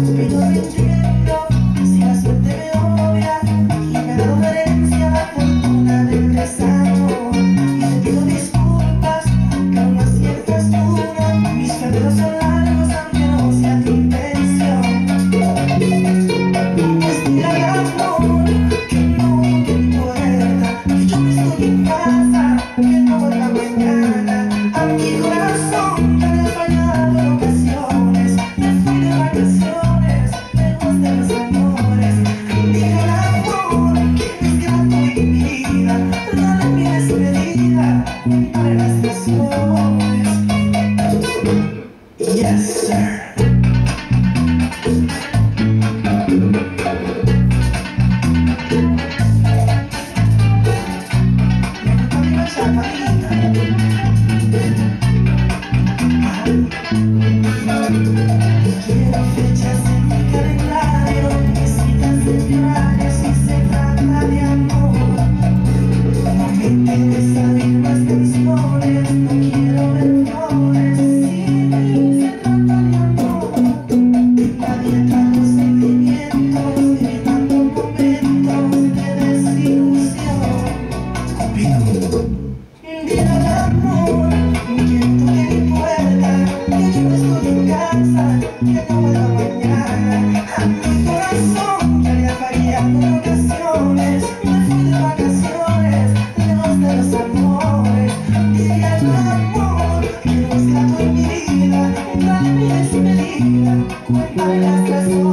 Pero no entiendo si la suerte me odia y me da dolencia la fortuna del desamor. Y te pido disculpas, que aún no aciertas una. Mis febrero son largos, aunque no sea tu intención. Respira el amor, que no toque mi puerta, que yo no estoy en casa, que no vuelva mañana. A mi corazón ya le he fallado en ocasiones. Me fui de vacaciones, lejos de los amores. Dile al amor que no es grato en mi vida. Dale mi despedida para las canciones. Yes, sir. Quiero fechas en mi calendario, visitas de viajes y se trata de amor. No me interesa ver más canciones, no quiero ver flores, sí, se trata de amor. Nadie trae los sentimientos, evitando momentos de desilusión. Cupido. Dile al amor que toque mi puerta, que yo no estoy en casa, que no vuelva mañana. A mi corazón ya le ha fallado en ocasiones. Me fui de vacaciones, lejos de los amores. Dile al amor que no es grato en mi vida. Dale mi despedida, cuéntame las razones.